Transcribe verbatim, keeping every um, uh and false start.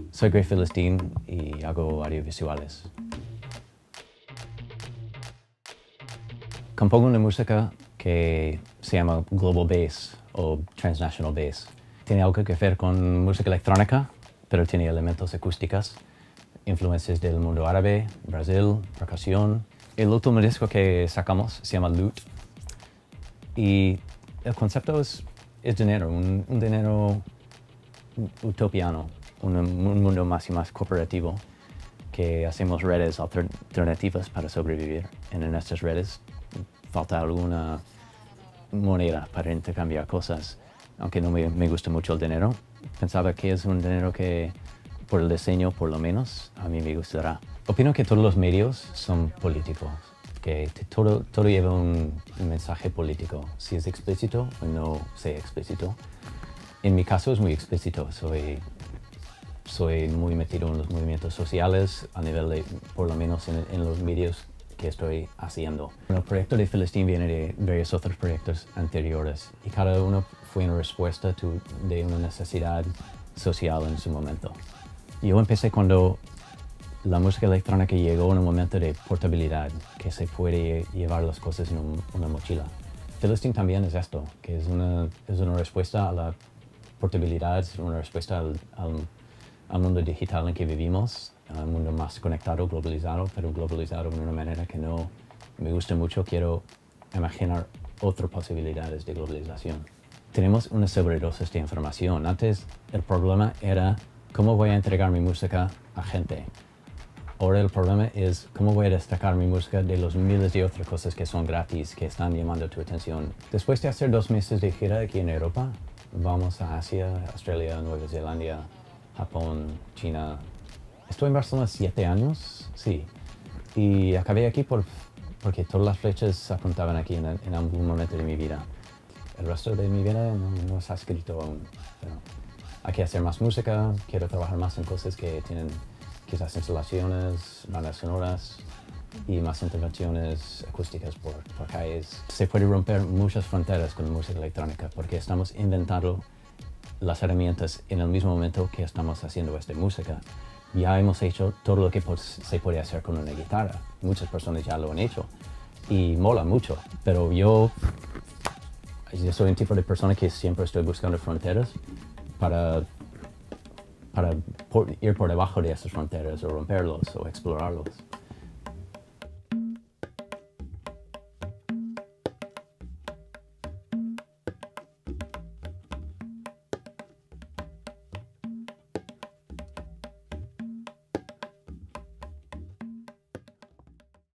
Soy Greg Philistine y hago audiovisuales. Compongo una música que se llama Global Bass o Transnational Bass. Tiene algo que ver con música electrónica, pero tiene elementos acústicos, influencias del mundo árabe, Brasil, percusión. El último disco que sacamos se llama Loot y el concepto es, es dinero, un, un dinero utopiano, un, un mundo más y más cooperativo, que hacemos redes alternativas para sobrevivir. En estas redes falta alguna moneda para intercambiar cosas. Aunque no me, me gusta mucho el dinero, pensaba que es un dinero que, por el diseño por lo menos, a mí me gustará. Opino que todos los medios son políticos, que todo, todo lleva un, un mensaje político, si es explícito o no sea explícito. En mi caso es muy explícito, soy, soy muy metido en los movimientos sociales, a nivel de, por lo menos en, en los medios que estoy haciendo. El proyecto de Philistine viene de varios otros proyectos anteriores y cada uno fue una respuesta de una necesidad social en su momento. Yo empecé cuando la música electrónica llegó en un momento de portabilidad, que se puede llevar las cosas en un, una mochila. Philistine también es esto, que es una, es una respuesta a la portabilidad, es una respuesta al, al, al mundo digital en que vivimos, al mundo más conectado, globalizado, pero globalizado de una manera que no me gusta mucho. Quiero imaginar otras posibilidades de globalización. Tenemos una sobredosis de información. Antes el problema era cómo voy a entregar mi música a gente. Ahora el problema es cómo voy a destacar mi música de los miles de otras cosas que son gratis, que están llamando tu atención. Después de hacer dos meses de gira aquí en Europa, vamos a Asia, Australia, Nueva Zelanda, Japón, China. Estuve en Barcelona siete años, sí, y acabé aquí por, porque todas las flechas apuntaban aquí en, en algún momento de mi vida. El resto de mi vida no, no se ha escrito aún, pero hay que hacer más música, quiero trabajar más en cosas que tienen quizás instalaciones, bandas sonoras y más intervenciones acústicas por, por calles. Se puede romper muchas fronteras con la música electrónica porque estamos inventando las herramientas en el mismo momento que estamos haciendo esta música. Ya hemos hecho todo lo que se puede hacer con una guitarra. Muchas personas ya lo han hecho y mola mucho, pero yo, yo soy un tipo de persona que siempre estoy buscando fronteras para, para por, ir por debajo de esas fronteras o romperlos o explorarlos.